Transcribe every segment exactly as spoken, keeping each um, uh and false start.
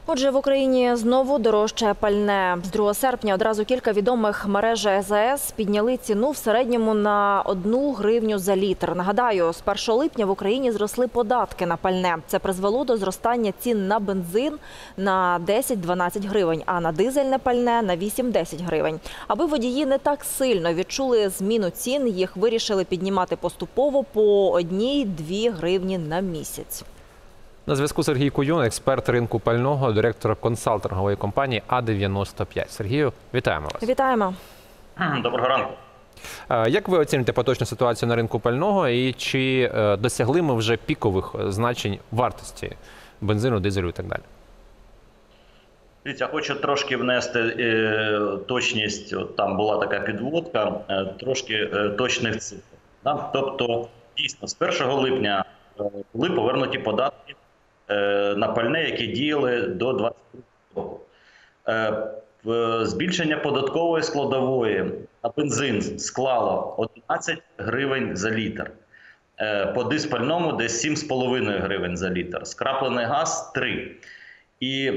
Отже, в Україні знову дорожчає пальне. З другого серпня одразу кілька відомих мереж ес а ес підняли ціну в середньому на одну гривню за літр. Нагадаю, з першого липня в Україні зросли податки на пальне. Це призвело до зростання цін на бензин на десять-дванадцять гривень, а на дизельне пальне на вісім-десять гривень. Аби водії не так сильно відчули зміну цін, їх вирішили піднімати поступово по одній-дві гривні на місяць. На зв'язку Сергій Куюн, експерт ринку пального, директор консалтингової компанії А дев'яносто п'ять. Сергію, вітаємо вас. Вітаємо. Доброго ранку. Як ви оціните поточну ситуацію на ринку пального і чи досягли ми вже пікових значень вартості бензину, дизелю і так далі? Дивіться, хочу трошки внести е, точність, от там була така підводка, е, трошки е, точних цифр. Да? Тобто, дійсно, з першого липня е, були повернуті податки е, на пальне, які діяли до двадцять другого року. Е, збільшення податкової складової на бензин склало одинадцять гривень за літр. Е, по диспальному десь сім з половиною гривень за літр. Скраплений газ – три. І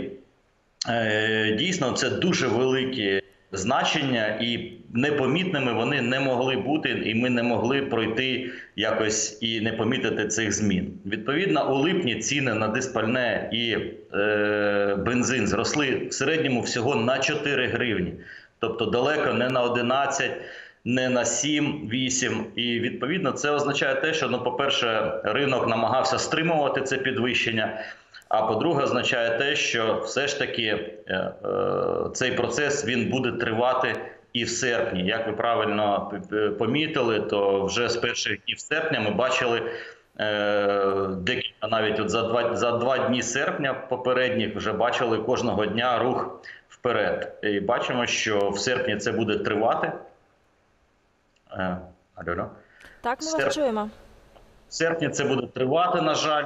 дійсно, це дуже великі значення, і непомітними вони не могли бути, і ми не могли пройти якось і не помітити цих змін. Відповідно, у липні ціни на диспальне і е, бензин зросли в середньому всього на чотири гривні. Тобто далеко не на одинадцять, не на сім-вісім. І відповідно це означає те, що, ну, по-перше, ринок намагався стримувати це підвищення. А по-друге, означає те, що все ж таки е, е, цей процес він буде тривати і в серпні. Як ви правильно помітили, то вже з перших днів серпня ми бачили е, декілька, навіть от за два, за два дні серпня попередніх вже бачили кожного дня рух вперед. І бачимо, що в серпні це буде тривати. Е, алло. Так, ми вас чуємо. В серпні це буде тривати, на жаль.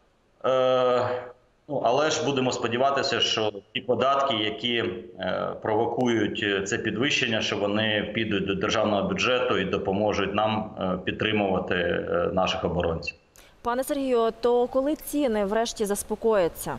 Е, ну, але ж будемо сподіватися, що ті податки, які е, провокують це підвищення, що вони підуть до державного бюджету і допоможуть нам е, підтримувати е, наших оборонців. Пане Сергію, то коли ціни врешті заспокояться?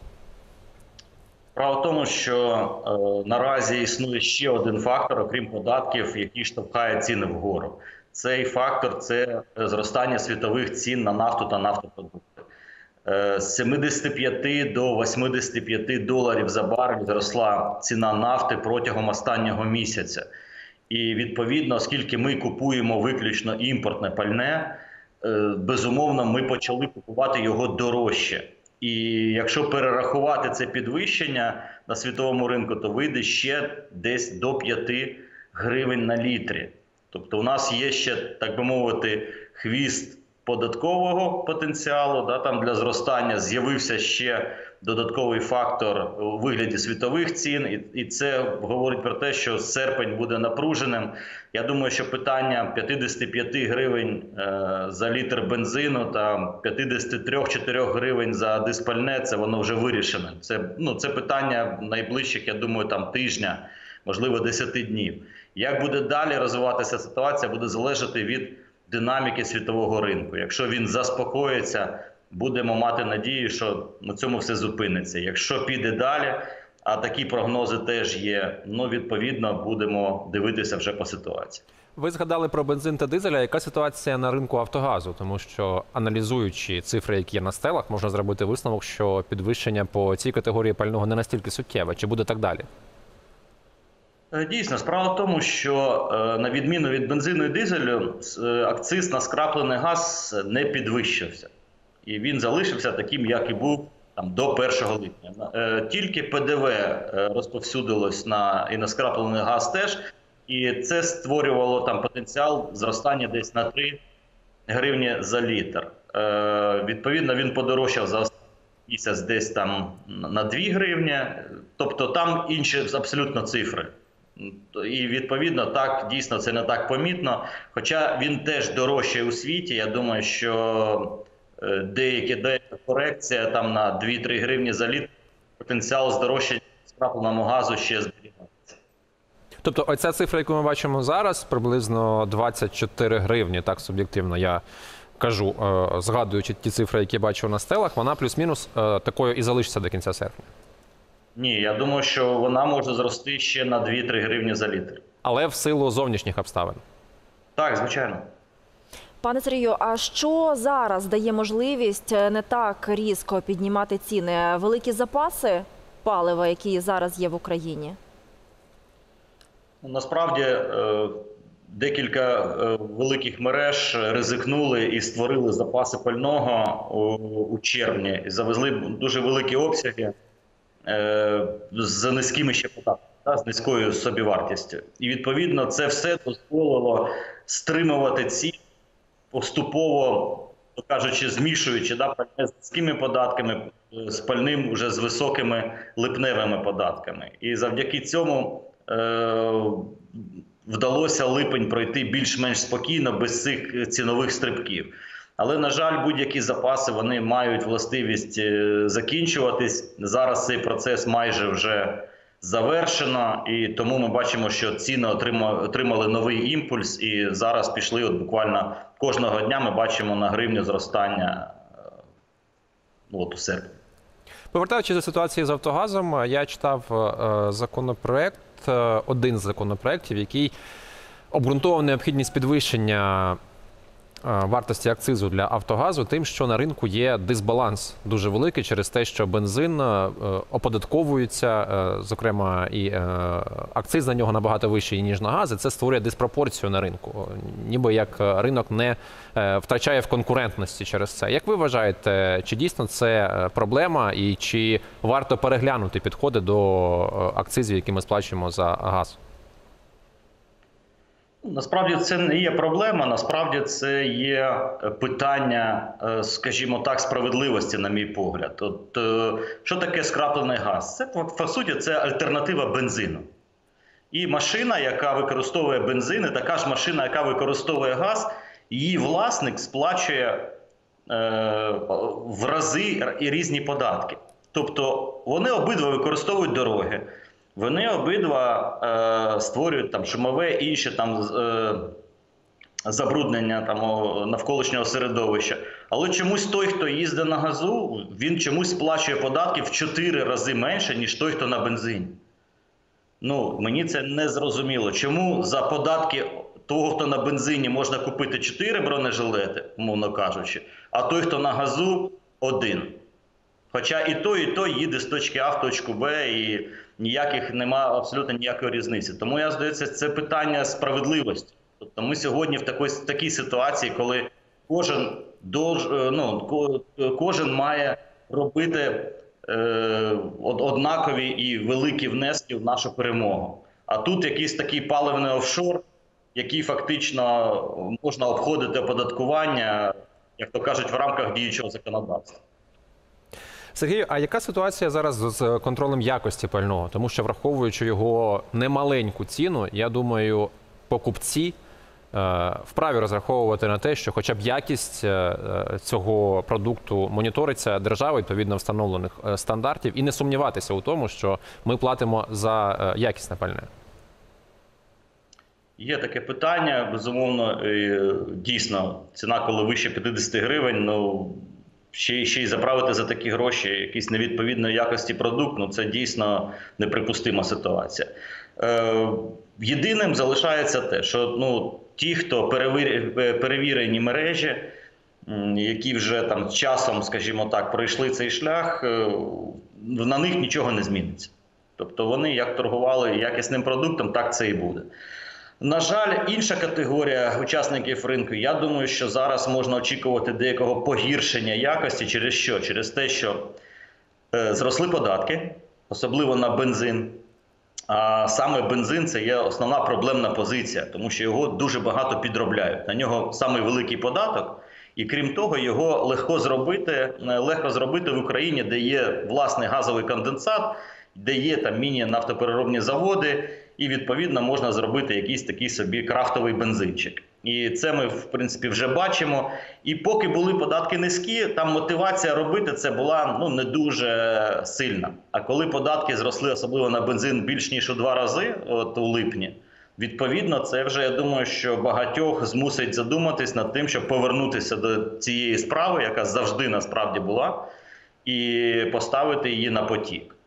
Справа в тому, що е, наразі існує ще один фактор, окрім податків, який штовхає ціни вгору. Цей фактор – це зростання світових цін на нафту та нафтопродукти. З сімдесяти п'яти до восьмидесяти п'яти доларів за барель зросла ціна нафти протягом останнього місяця. І відповідно, оскільки ми купуємо виключно імпортне пальне, безумовно, ми почали купувати його дорожче. І якщо перерахувати це підвищення на світовому ринку, то вийде ще десь до п'яти гривень на літрі. Тобто у нас є ще, так би мовити, хвіст податкового потенціалу, да, там для зростання з'явився ще додатковий фактор у вигляді світових цін, і, і це говорить про те, що серпень буде напруженим. Я думаю, що питання п'ятдесят п'ять гривень е, за літр бензину та п'ятдесят три - чотири гривень за диспальне, це воно вже вирішене. Це, ну, це питання найближчих, я думаю, там тижня, можливо, десяти днів. Як буде далі розвиватися ситуація, буде залежати від динаміки світового ринку. Якщо він заспокоїться, будемо мати надію, що на цьому все зупиниться. Якщо піде далі, а такі прогнози теж є, ну, відповідно, будемо дивитися вже по ситуації. Ви згадали про бензин та дизеля. Яка ситуація на ринку «Автогазу»? Тому що, аналізуючи цифри, які є на стелах, можна зробити висновок, що підвищення по цій категорії пального не настільки суттєве. Чи буде так далі? Дійсно, справа в тому, що на відміну від бензину і дизелю, акциз на скраплений газ не підвищився. І він залишився таким, як і був там до першого липня. Тільки Пе Де Ве розповсюдилось на, і на скраплений газ теж, і це створювало там потенціал зростання десь на три гривні за літр. Відповідно, він подорожчав за місяць десь там на дві гривні, тобто там інші абсолютно цифри. І відповідно, так, дійсно, це не так помітно. Хоча він теж дорожчий у світі. Я думаю, що деякі, деяка корекція там на дві-три гривні за літр, потенціал здорожчання скрапленому газу ще зберігається. Тобто оця цифра, яку ми бачимо зараз, приблизно двадцять чотири гривні, так суб'єктивно я кажу, згадуючи ті цифри, які бачу на стелах, вона плюс-мінус такою і залишиться до кінця серпня. Ні, я думаю, що вона може зрости ще на дві-три гривні за літр. Але в силу зовнішніх обставин. Так, звичайно. Пане Сергію, а що зараз дає можливість не так різко піднімати ціни? Великі запаси палива, які зараз є в Україні? Насправді, е, декілька е, великих мереж ризикнули і створили запаси пального у, у червні. І завезли дуже великі обсяги е, з низькими ще податками, да, з низькою собівартістю. І відповідно це все дозволило стримувати ціни, поступово, то кажучи, змішуючи, да, пальне з низькими податками з пальним вже з високими липневими податками. І завдяки цьому е, вдалося липень пройти більш-менш спокійно, без цих цінових стрибків. Але, на жаль, будь-які запаси вони мають властивість закінчуватись. Зараз цей процес майже вже завершено, і тому ми бачимо, що ціни отримали новий імпульс, і зараз пішли от буквально кожного дня ми бачимо на гривню зростання от у серпні. Повертаючись до ситуації з Автогазом, я читав е, законопроект, е, один з законопроєктів, який обґрунтовував необхідність підвищення вартості акцизу для Автогазу тим, що на ринку є дисбаланс дуже великий через те, що бензин оподатковується, зокрема і акциз на нього набагато вищий, ніж на газ, і це створює диспропорцію на ринку. Ніби як ринок не втрачає в конкурентності через це. Як ви вважаєте, чи дійсно це проблема і чи варто переглянути підходи до акцизів, які ми сплачуємо за газ? Насправді це не є проблема, насправді це є питання, скажімо так, справедливості, на мій погляд. От, що таке скраплений газ? Це, по суті, це альтернатива бензину. І машина, яка використовує бензин, і така ж машина, яка використовує газ, її власник сплачує е, в рази і різні податки. Тобто вони обидва використовують дороги. Вони обидва е, створюють там шумове і інші там е, забруднення там навколишнього середовища. Але чомусь той, хто їздить на газу, він чомусь сплачує податки в чотири рази менше, ніж той, хто на бензині. Ну, мені це не зрозуміло. Чому за податки того, хто на бензині, можна купити чотири бронежилети, умовно кажучи, а той, хто на газу, один. Хоча і той, і той їде з точки А в точку Б, і ніяких немає абсолютно ніякої різниці. Тому, я здається, це питання справедливості. Тобто ми сьогодні в такій, в такій ситуації, коли кожен, дож, ну, кожен має робити е, однакові і великі внески в нашу перемогу. А тут якийсь такий паливний офшор, який фактично можна обходити оподаткування, як то кажуть, в рамках діючого законодавства. Сергію, а яка ситуація зараз з контролем якості пального? Тому що, враховуючи його немаленьку ціну, я думаю, покупці е, вправі розраховувати на те, що хоча б якість е, цього продукту моніториться державою, відповідно встановлених е, стандартів, і не сумніватися у тому, що ми платимо за е, якісне пальне. Є таке питання, безумовно, дійсно, ціна, коли вище п'ятдесят гривень, ну, ще, ще й заправити за такі гроші якісь невідповідної якості продукт, ну, це дійсно неприпустима ситуація. Е, єдиним залишається те, що ну, ті, хто перевір, перевірені мережі, які вже там часом, скажімо так, пройшли цей шлях, на них нічого не зміниться. Тобто вони як торгували якісним продуктом, так це і буде. На жаль, інша категорія учасників ринку, я думаю, що зараз можна очікувати деякого погіршення якості. Через що? Через те, що е, зросли податки, особливо на бензин. А саме бензин – це є основна проблемна позиція, тому що його дуже багато підробляють. На нього самий великий податок, і крім того, його легко зробити, легко зробити в Україні, де є власний газовий конденсат, де є там міні-нафтопереробні заводи, і, відповідно, можна зробити якийсь такий собі крафтовий бензинчик. І це ми, в принципі, вже бачимо. І поки були податки низькі, там мотивація робити це була ну, не дуже сильна. А коли податки зросли, особливо на бензин, більш ніж у два рази, от у липні, відповідно, це вже, я думаю, що багатьох змусить задуматись над тим, щоб повернутися до цієї справи, яка завжди насправді була, і поставити її на потік.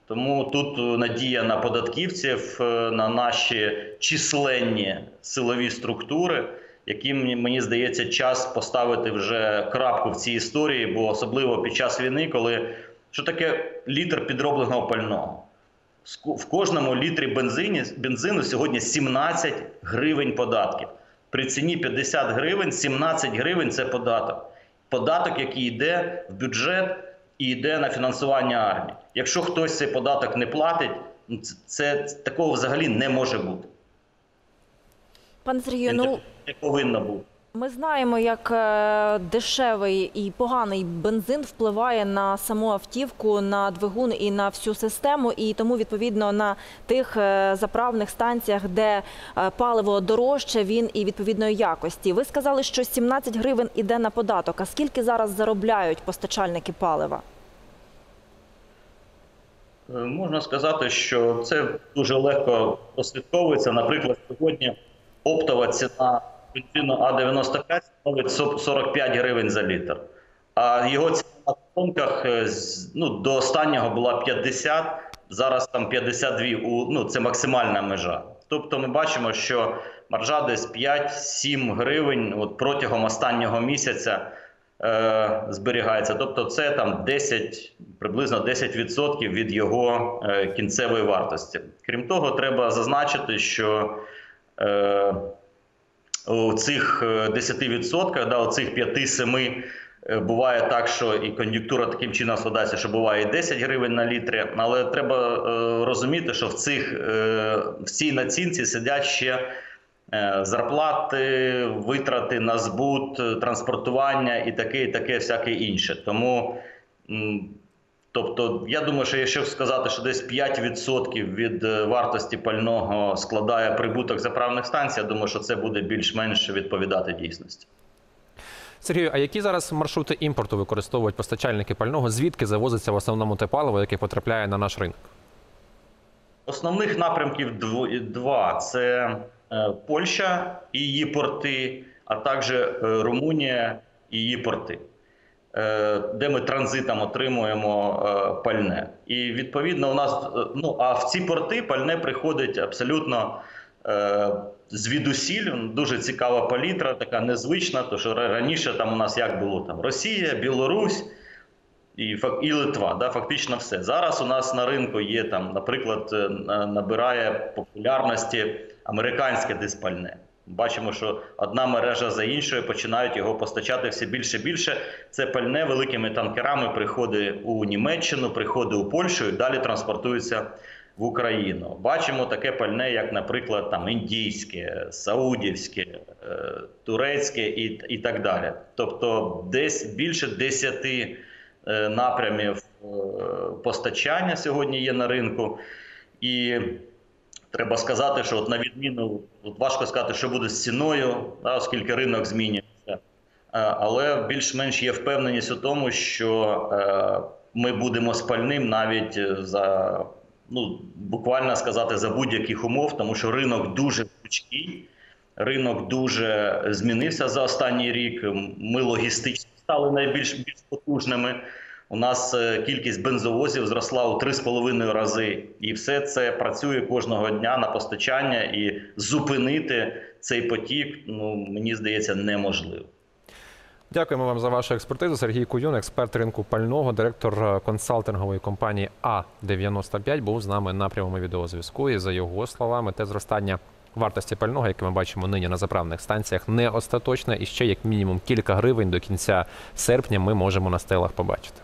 Тому тут надія на податківців, на наші численні силові структури, яким, мені здається, час поставити вже крапку в цій історії, бо особливо під час війни, коли що таке літр підробленого пального? В кожному літрі бензині, бензину сьогодні сімнадцять гривень податків. При ціні п'ятдесят гривень, сімнадцять гривень – це податок. Податок, який йде в бюджет і йде на фінансування армії. Якщо хтось цей податок не платить, це, це такого взагалі не може бути. Пане Сергію, ну... Не повинно бути. Ми знаємо, як е, дешевий і поганий бензин впливає на саму автівку, на двигун і на всю систему. І тому, відповідно, на тих е, заправних станціях, де е, паливо дорожче, він і відповідної якості. Ви сказали, що сімнадцять гривень іде на податок. А скільки зараз заробляють постачальники палива? Можна сказати, що це дуже легко прослідковується. Наприклад, сьогодні оптова ціна бензину А дев'яносто п'ять становить сорок п'ять гривень за літр. А його ціна на колонках ну, до останнього була п'ятдесят, зараз там п'ятдесят два, ну, це максимальна межа. Тобто ми бачимо, що маржа десь п'ять-сім гривень от протягом останнього місяця е, зберігається. Тобто це там десять, приблизно десять відсотків від його е, кінцевої вартості. Крім того, треба зазначити, що е, у цих десяти відсотках, да, у цих п'яти-семи буває так, що і кон'юнктура таким чином складається, що буває і десять гривень на літрі, але треба е, розуміти, що в, цих, е, в цій націнці сидять ще е, зарплати, витрати на збут, транспортування і таке, і таке всяке інше. Тому, м, тобто, я думаю, що якщо сказати, що десь п'ять відсотків від вартості пального складає прибуток заправних станцій, я думаю, що це буде більш-менш відповідати дійсності. Сергію, а які зараз маршрути імпорту використовують постачальники пального? Звідки завозиться в основному те паливо, яке потрапляє на наш ринок? Основних напрямків два. Це Польща і її порти, а також Румунія і її порти, де ми транзитом отримуємо пальне. І відповідно у нас, ну, а в ці порти пальне приходить абсолютно звідусіль. Дуже цікава палітра, така незвична, тому що раніше там у нас як було там Росія, Білорусь і, і Литва, да, фактично все. Зараз у нас на ринку є там, наприклад, набирає популярності американське диспальне. Бачимо, що одна мережа за іншою починають його постачати все більше і більше. Це пальне великими танкерами приходить у Німеччину, приходить у Польщу і далі транспортується в Україну. Бачимо таке пальне, як, наприклад, там індійське, саудівське, турецьке і, і так далі. Тобто десь більше десяти напрямів постачання сьогодні є на ринку. І треба сказати, що от на відміну, от важко сказати, що буде з ціною, да, оскільки ринок змінюється. Але більш-менш є впевненість у тому, що ми будемо з пальним навіть за, ну, буквально сказати, за будь-яких умов, тому що ринок дуже гнучкий, ринок дуже змінився за останній рік. Ми логістично стали найбільш більш потужними. У нас кількість бензовозів зросла у три з половиною рази. І все це працює кожного дня на постачання. І зупинити цей потік, ну, мені здається, неможливо. Дякуємо вам за вашу експертизу. Сергій Куюн, експерт ринку пального, директор консалтингової компанії А дев'яносто п'ять, був з нами на прямому відеозв'язку. І за його словами, те зростання вартості пального, яке ми бачимо нині на заправних станціях, не остаточне. І ще як мінімум кілька гривень до кінця серпня ми можемо на стелах побачити.